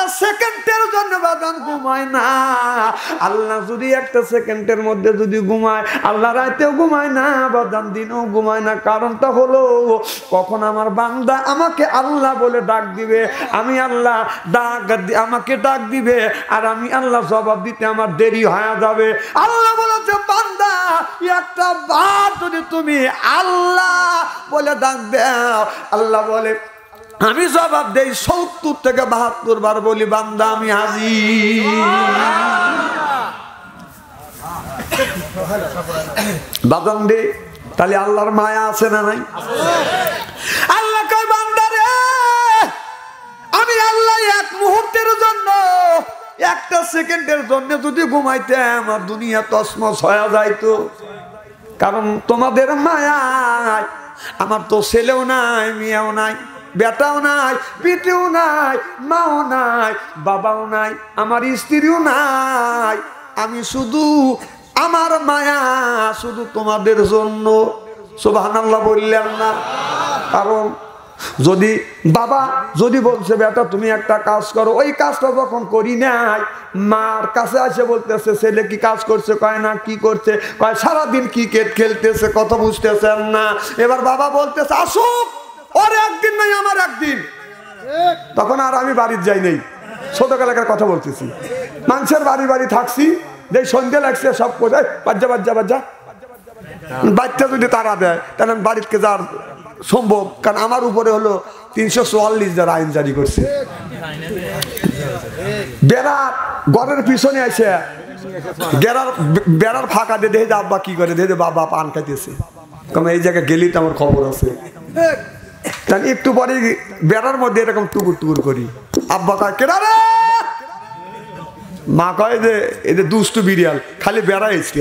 সেকেন্ডের জন্য বাদান ঘুমায় না। আল্লাহ যদি একটা সেকেন্ডের মধ্যে যদি ঘুমায়, আল্লাহ রাতেও ঘুমায় না, বাদান দিনেও ঘুমায় না। কারণটা হলো কখন আমার বান্দা আমাকে আল্লাহ বলে ডাক দিবে, আমি আল্লাহ আমাকে ডাক দিবে, আর আমি আল্লাহ জবাব দিতে আমার দেরি হয়ে যাবে। আল্লাহ বলেছে বান্দা একটা বার যদি তুমি আল্লাহ বলে ডাক দাও, আল্লাহ বলে আমি জবাব দেই 70 থেকে 72 বার বলি বান্দা আমি হাজির। বাদাম দে, তাহলে আল্লাহর মায়া আছে না নাই? আল্লাহ কয় বান্দা রে, আমি আল্লাহ এক মুহূর্তের জন্য, একটা সেকেন্ডের জন্য যদি ঘুমাইতাম আমার দুনিয়া তসমস হয়ে যাইতো। কারণ তোমাদের মায়ায় আমার তো ছেলেও নাই, মেয়েও নাই, বেটাও নাই, পিঠেও নাই, মাও নাই, বাবাও নাই, আমার স্ত্রীও নাই। আমি শুধু আমার মায়া শুধু তোমাদের জন্য। সুবহানাল্লাহ বললেন না? কারণ যদি বাবা যদি বলছে বেটা তুমি একটা কাজ করো, ওই কাজটা যখন করি নাই, মার কাছে আসে বলতেছে ছেলে কি কাজ করছে, কয় না কি করছে, কয় সারাদিন ক্রিকেট খেলতেছে, কথা বুঝতেছেন না। এবার বাবা বলতেছে আসুক, ওর একদিন নাই আমার একদিন। তখন আর আমি বাড়ির যাই নাই, ছোটবেলাকার কথা বলতেছি, মানুষের বাড়ি বাড়ি থাকছি, যে সন্ধ্যে লাগছে সব কোথায় বাজ্জা বাজ্জা বাজ্জা, বাচ্চা যদি তারা দেয় তাহলে আমি বাড়িতে যাওয়ার সম্ভব। কারণ আমার উপরে হলো 344 যারা আইন জারি করছে। বেড়ার ঘরের পিছনে আছে, বেড়ার ফাঁকা দিয়ে দেখে আব্বা কি করে, দেখে বাবা পান খাইতেছে, কারণ এই জায়গায় গেলি তো আমার খবর আছে। একটু পরে বেড়ার মধ্যে এরকম টুকুর টুকুর করি, আব্বা কয় কেডা রে, মা কয় যে এদের দুষ্টু বিড়াল খালি বেড়া এসছে।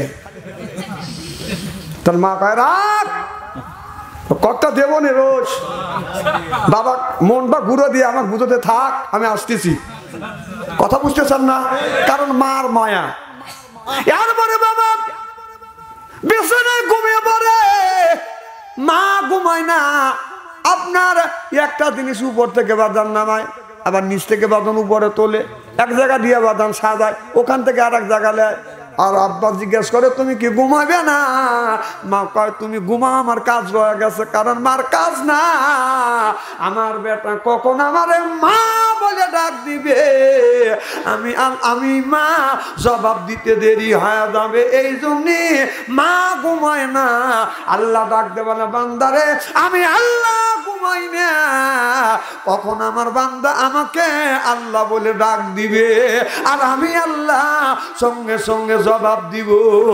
তার মা কয় রাখ কটা দেব নে রোজ। বাবা মনটা গুঁড়ো দিয়ে আমার বুঝতে থাক, আমি আসতেছি, কথা বুঝতেছেন না? কারণ মার মায়া। এরপরে বাবা বিছানায় ঘুমিয়ে পড়ে, মা ঘুমায় না। আপনার একটা জিনিস উপর থেকে বাদান নামায়, আবার নিচ থেকে বাদান উপরে তোলে, এক জায়গা দিয়ে বাদান সাজায়, ওখান থেকে আর এক জায়গা নেয়। আর আব্বা জিজ্ঞেস করে তুমি কি ঘুমাবে না? মা কয় তুমি ঘুমা, আমার কাজ রয়ে গেছে। কারণ মার কাজ না, আমার বেটা কখন আমারে মা বলে ডাক দিবে, আমি মা জবাব দিতে দেরি হয়ে যাবে। এই জন্যে মা ঘুমায় না। আল্লাহ ডাক দেবে না বান্দারে, আমি আল্লাহ ঘুমাই না, কখন আমার বান্দা আমাকে আল্লাহ বলে ডাক দিবে, আর আমি আল্লাহ সঙ্গে সঙ্গে জবাব দিব।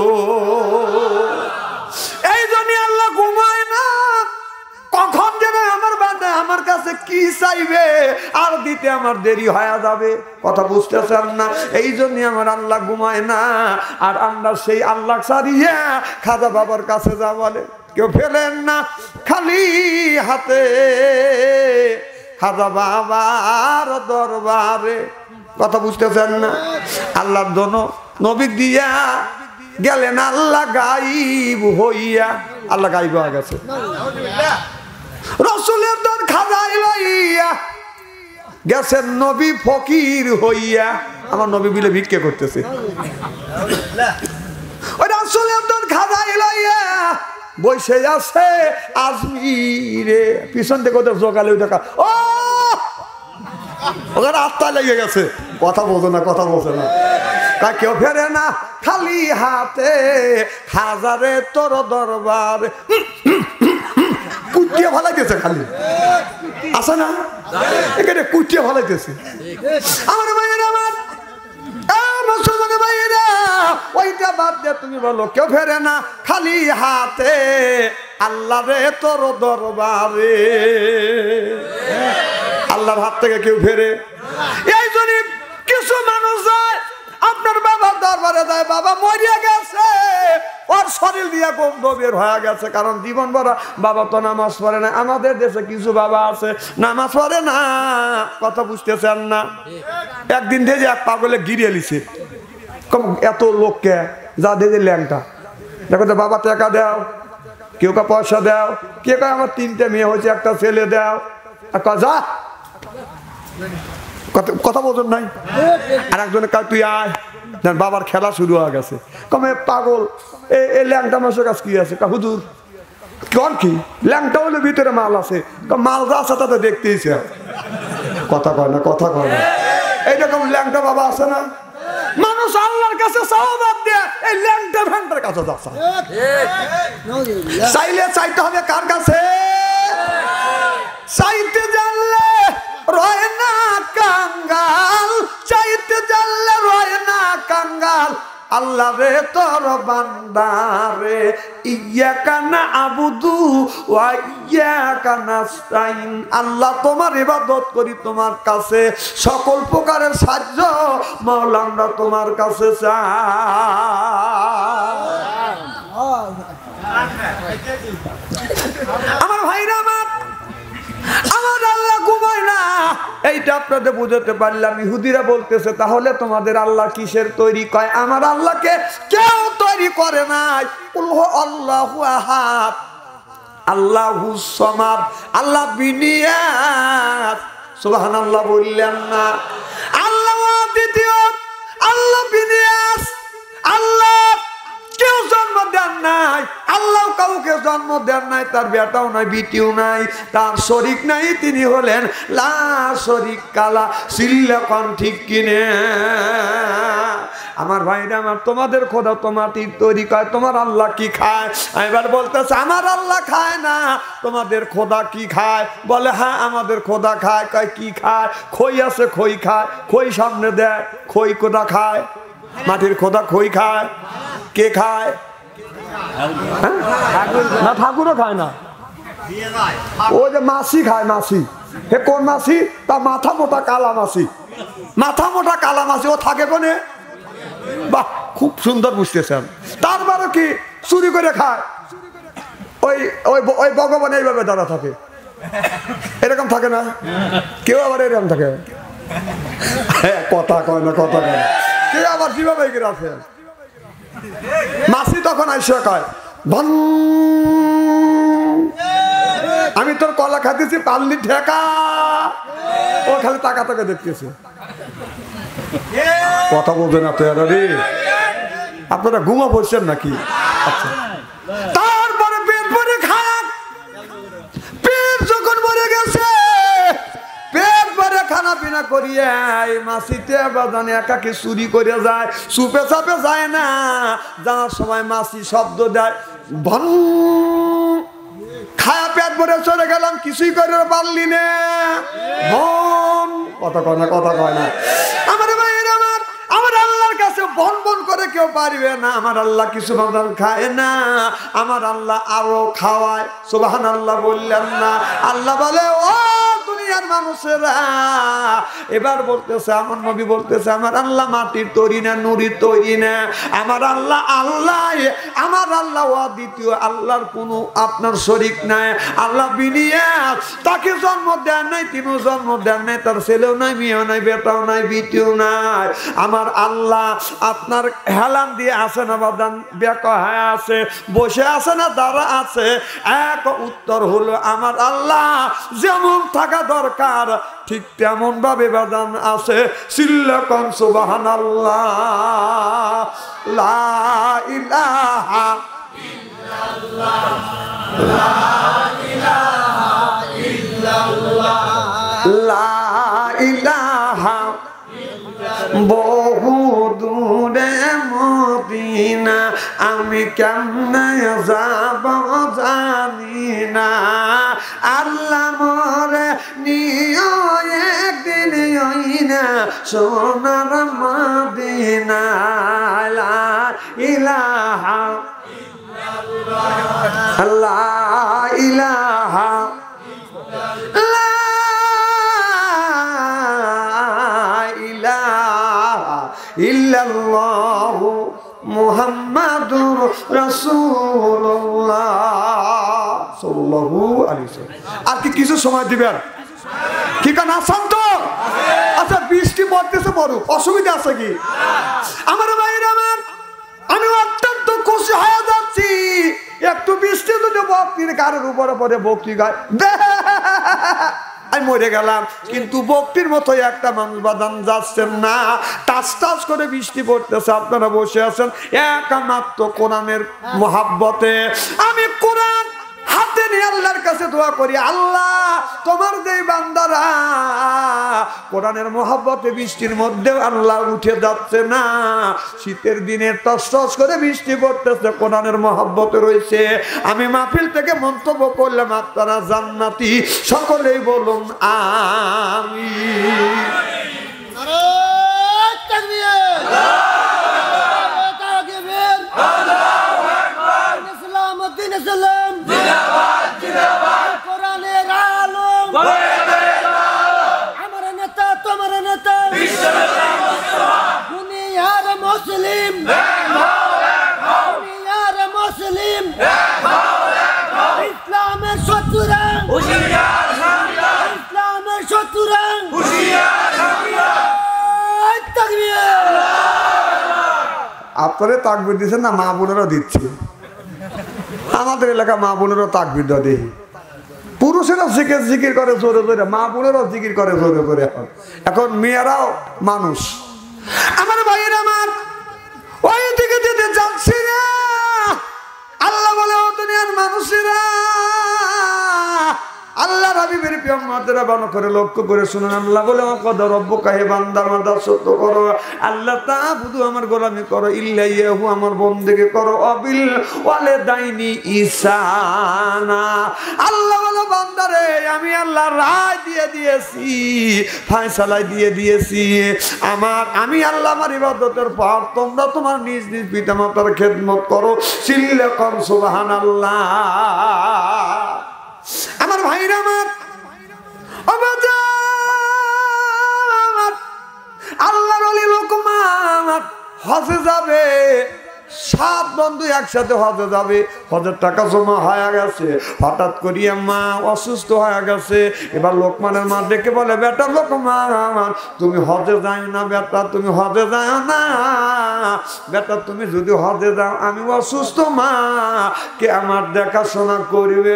এই জন্য আল্লাহ ঘুমায় না। কখন যেন আমার বান্দা আমার কাছে কি চাইবে আর দিতে আমার দেরি হয়ে যাবে, কথা বুঝতেছেন না? এই জন্য আমার আল্লাহ ঘুমায় না। আর আমরা সেই আল্লাহ ছাড়িয়ে খাজা বাবার কাছে যা বলে কেউ ফেলেন না খালি হাতে, খাজা বাবার দরবারে, কথা বুঝতেছেন না? আল্লাহর জন্য নবী দিয়া গেলেন আল্লাহ গাইব হইয়া, আল্লাহ গাইব হয়ে গেছে। রসুলের দর খাজাই লইয়া গেছেন নবী ফকির হইয়া, আমার নবী বিলে ভিক্ষে করতেছে। ওই রসুলের দর খাজাই লইয়া বসে আছে আজমিরে, পিছন থেকে ওদের জোগালে দেখা, ও ওখানে আত্মা লেগে গেছে, কথা বলতো না, কথা বলছে না। তা কেউ ফেরে না খালি হাতে, খাজারে তোর দরবারে কুটিয়ে ভালাইতেছে, খালি আছে না এখানে কুটিয়ে ভালাইতেছে। আমার ভাইয়েরা, আমার মুসলমান ভাইয়েরা, ওইটা বাদ দিয়ে তুমি বলো কেউ ফেরে না খালি হাতে, আল্লাহ রে তোর দরবারে। আল্লাহর হাত থেকে কেউ ফেরে? এই জন্য কিছু মানুষ যায় আপনার বাবার দরবারে যায়, বাবা মরিয়া গেছে, ওর শরীর দিয়ে গন্ধ বের হয়ে গেছে, কারণ জীবন ভরা বাবা তো নামাজ পড়ে না। আমাদের দেশে কিছু বাবা আছে নামাজ পড়ে না, কথা বুঝতেছেন না? একদিন দেখে এক পাগলে গিরিয়ে লিছে, এত লোককে যা দেখে ল্যাংটা দেখো তো, বাবা টাকা দাও, কেউ কা পয়সা দাও, কে কয় আমার 3টে মেয়ে হয়েছে, একটা ছেলে দাও, যা কথা বলছেন নাই? আর একজনে কয় তুই আয়, বাবার খেলা শুরু হয়ে গেছে। কমে পাগল, এই ল্যাংটা মাসের কাছে কি আছে? হুজুর কন কি ল্যাংটা হলে ভিতরে মাল আছে, মাল যা আছে তাতে দেখতেইছে। কথা কয় না, কথা কয় না। এইরকম ল্যাংটা বাবা আছে না? মানুষ আল্লাহর কাছে সওয়াব দেয়, এই ল্যাংটা ভ্যাংটার কাছে যাচ্ছে। চাইলে চাইতে হবে কার কাছে? চাইতে জানলে রয় না কাঙ্গাল, চাইতে জানলে রয় না কাঙ্গাল। আল্লাহ রে তোর বান্দা রে, ইয়াকা নাবুদু ওয়া ইয়াকা নাস্তাইন। আল্লাহ তোমার ইবাদত করি, তোমার কাছে সকল প্রকারের সাহায্য মাওলা আমরা তোমার কাছে চাই। আমার ভাইরা, আমার আল্লাহ ঘুমায় না, এইটা আপনাদের বুঝাতে পারলাম। ইহুদিরা বলতেছে তাহলে তোমাদের আল্লাহ কিসের তৈরি? কয় আমার আল্লাহকে কেউ তৈরি করে নাই। আল্লাহু আহাদ, আল্লাহুস সামাদ, আল্লাহ বিনিয়াত। সুবহানাল্লাহ বললেন না? আল্লাহ দ্বিতীয়, আল্লাহ বিনিয়াস। আল্লাহ কেউ জন্ম দেন নাই, আল্লাহ কাউকে জন্ম দেন নাই, তার বেটাও নাই, বিটিও নাই, তার শরীক নাই, তিনি হলেন লা শরীকা লা। সিল্লাকন ঠিক কিনে? আমার ভাইরা আমার, তোমাদের খোদা তোমাদের তৈরি কয়, তোমার আল্লাহ কি খায়? এবার বলতেছে আমার আল্লাহ খায় না। তোমাদের খোদা কি খায়? বলে হ্যাঁ আমাদের খোদা খায়। কয় কি খায়? খই আছে, খই খায়। খই সামনে দেয়, খই খোদা খায়। মাটির খোদা খই খায়। কে খায়? না ঠাকুরও খায় না, ওই যে মাসি খায়। মাসি, হে কোন মাসি? তা মাথা মোটা কালা মাসি। মাথা মোটা কালা মাসি ও থাকে কোনে? বাহ, খুব সুন্দর বুঝতেছেন। তারপরে কি চুরি করে খায়? ওই ওই ওই ভগবান এইভাবে দাঁড়া থাকে, এরকম থাকে না? কেউ আবার এরকম থাকে। হ্যাঁ, কথা কয় না, কথা কয় না। কেউ আবার কিভাবে আছে? মাসি তখন আইসা কয় আমি তোর কলা খাইতেছি, পারলি ঠেকা। ও খালি টাকা টাকা দেখতেছে। কথা বলবে না তো? আপনারা ঘুমা পড়ছেন নাকি? আচ্ছা, তারপরে পেট ভরে খায়। পেট যখন ভরে গেছে, পেট ভরে খানা পিনা করিয়ে মাসিতে বাজানে একাকে চুরি করে যায়, সুপে চাপে যায় না। যাওয়ার সময় মাসি শব্দ দেয়, ভন। খায়া পেট ভরে চলে গেলাম, কিছুই করে পারলি না। ভন। কথা কয় না, কথা কয় না। আমার ভাইয়ের আমার আল্লাহর কাছে বন বন করে কেউ পারবে না। আমার আল্লাহ কিছু বাদাম খায় না, আমার আল্লাহ আরো খাওয়ায়। সুবহানাল্লাহ বললেন না? আল্লাহ বলে ও দুনিয়ার মানুষেরা, এবার বলতেছে আমার নবী বলতেছে আমার আল্লাহ মাটির তৈরি না, নুরির তৈরি না। আমার আল্লাহ আল্লাহ, আমার আল্লাহ দ্বিতীয়, আল্লাহর কোনো আপনার শরীক নাই। আল্লাহ বিনিয়াত, তাকে জন্ম দেন নাই, তিনিও জন্ম দেন নাই, তার ছেলেও নাই, মেয়েও নাই, বেটাও নাই, বিটিও নাই। আমার আল্লাহ আপনার হেলান দিয়ে আছে না বাদান? বেকা হয়ে আছে, বসে আছে না দাঁড়া আছে? এক উত্তর হলো আমার আল্লাহ যেমন থাকা দরকার ঠিক তেমন ভাবে বাদান আছে। সিল্লাকন সুবহানাল্লাহ, লা ইলাহা ইল্লাল্লাহ, লা ইলাহা ইল্লাল্লাহ, লা ইলাহা। বহু দূরে মদিনা, আমি কেমনে যাব জানি না। আল্লাহ মোরে নিও একদিন না সোনার মদিনা। লা ইলাহা ইল্লাল্লাহ, লা ইলাহা ইল্লাল্লাহু মুহাম্মাদুর রাসূলুল্লাহ সাল্লাল্লাহু আলাইহি ওয়াসাল্লাম। আর কি কিছু সময় দিবেন? কি কান আছেন তো? আচ্ছা, বৃষ্টি পড়তেছে, বড় অসুবিধা আছে কি? আমার ভাইরা আমার, আমি অত্যন্ত খুশি হয়ে যাচ্ছি। একটু বৃষ্টি যদি বক্তির কারোর উপরে পড়ে বক্তি গায়, আমি মরে গেলাম। কিন্তু বক্তির মতো একটা মানুষ বাদান যাচ্ছেন না, টাচ টাচ করে বৃষ্টি পড়তেছে, আপনারা বসে আছেন একমাত্র কোরআনের মহাব্বতে। আমি কোরআন হাতে নিয়ে আল্লাহর কাছে দোয়া করি, আল্লাহ তোমার যে বান্দারা কোরআনের মহব্বতে বৃষ্টির মধ্যেও আল্লাহ উঠে যাচ্ছে না, শীতের দিনে টস টস করে বৃষ্টি পড়তেছে, কোরআনের মহব্বতে রয়েছে। আমি মাহফিল থেকে মন্তব্য করলাম আপনারা জান্নাতি, সকলেই বলুন আমিন। আমার নেতা তোমার নেতা দুনিয়ার মুসলিম, দুনিয়ার মুসলিম, ইসলামের শত্রুরা, ইসলামের শত্রুরা, আপনারা তাকবীর দিচ্ছেন না, মা বোনেরও দিচ্ছে। আমাদের এলাকা মা বোনেরও তাকবীর দেয়, পুরুষেরা জিকির করে জোরে জোরে, মা বোনেরও জিকির করে জোরে জোরে। এখন মেয়েরাও মানুষ। আমার ভাইয়ের আমার ওই দিকে যেতে যাচ্ছি না, আল্লাহ বলে ও দুনিয়ার মানুষেরা, আল্লাহ হাবিবের প্রিয় উম্মতেরা ভালো করে লক্ষ্য করে শুনুন। আল্লাহ বলে ওয়াকাদা রব্বুকা, হে বান্দা আমার দাসত্ব করো, আল্লাহ তা'বুদু আমার গোলামি করো, ইল্লা ইয়াহু আমার বন্দেগি করো, অবিল ওয়ালিদাইনি ইহসানা। আল্লাহ বলে বান্দারে আমি আল্লাহ রায় দিয়ে দিয়েছি, ফয়সালা দিয়ে দিয়েছি। আমি আল্লাহ আমার ইবাদতের পর তোমরা তোমার নিজ নিজ পিতামাতার খেদমত করো, সিল্লা কর সুবহানাল্লাহ। আমার ভাইরা আমার আল্লাহর ওলি লোকমান হজে যাবে, 7 বন্ধু একসাথে হজে যাবে। হজের টাকা জমা হয়ে গেছে, হঠাৎ করিয়া মা অসুস্থ হয়ে গেছে। এবার লোকমানের মা দেখে বলে, বেটা লোকমান তুমি হজে যাও না, বেটা তুমি হজে যাও না, বেটা তুমি যদি হজে যাও আমি অসুস্থ, মা কে আমার দেখাশোনা করবে।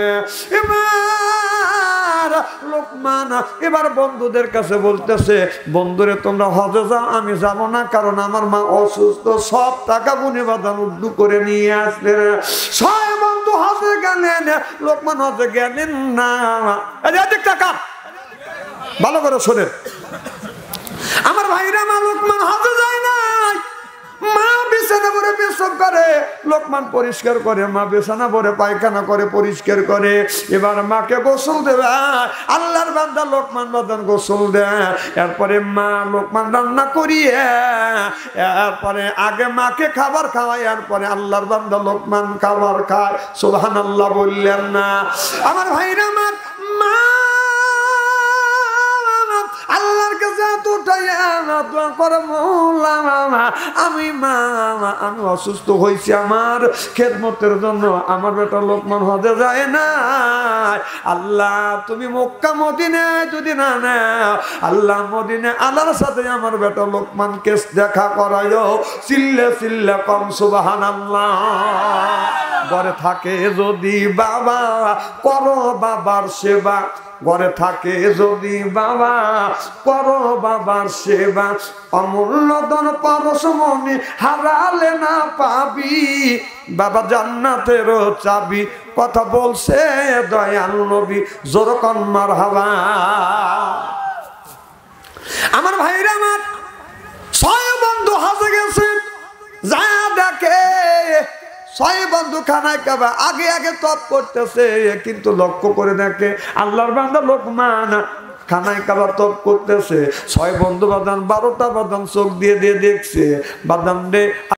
লোকমান এবার বন্ধুদের কাছে বলতেছে, বন্ধুরে তোমরা হজে যাও, আমি যাব না, কারণ আমার মা অসুস্থ। সব টাকা গুনে বাদান উদ্দু করে নিয়ে আসলে 6 বন্ধু হজে গেলেন, লোকমান হজে গেলেন না। টাকা ভালো করে শোনেন আমার ভাইরা, মা লোকমান হজে যায় নাই, মা বিছানা ভরে পেশাব করে, লোকমান পরিষ্কার করে, মা বিছানা ভরে পায়খানা করে, পরিষ্কার করে। এবার মাকে গোসল দেবে, আল্লাহর বান্দা লোকমান বাদান গোসল দেয়। এরপরে মা লোকমান রান্না করিয়ে, এরপরে আগে মাকে খাবার খাওয়ায়, এরপরে আল্লাহর বান্দা লোকমান খাবার খায়। সুবহানাল্লাহ বললেন না আমার ভাইরা? আমার মা আল্লাহর কাছে আমি অসুস্থ হয়েছি, আমার খেদমতের জন্য আমার বেটা লোকমান হজে যায় না। আল্লাহ তুমি মক্কা মদিনায় যদি না নাও, আল্লাহ মদিনায় আল্লাহর সাথে আমার বেটা লোকমানকে দেখা করায়ো। চিল্লে চিল্লে কম সুবহানাল্লাহ। ঘরে থাকে যদি বাবা, করো বাবার সেবা। ঘরে থাকে যদি বাবা, করো বাবার সেবা। অমূল্য ধন পরশমণি হারালে না পাবি, বাবা জান্নাতেরও চাবি। কথা বলছে দয়াল নবী, জোর কোন মারহাবা। আমার ভাইরা আমার 6 বন্ধু হজে গেছে, যা দেখে 6 বন্ধু খানায় কাবা আগে আগে তপ করতেছে, কিন্তু লক্ষ্য করে দেখে আল্লাহর বান্দা লোকমান খানায় কাবা তপ করতেছে। 6 বন্ধু বাদান 12টা বাদান চোখ দিয়ে দেখছে, বাদান রে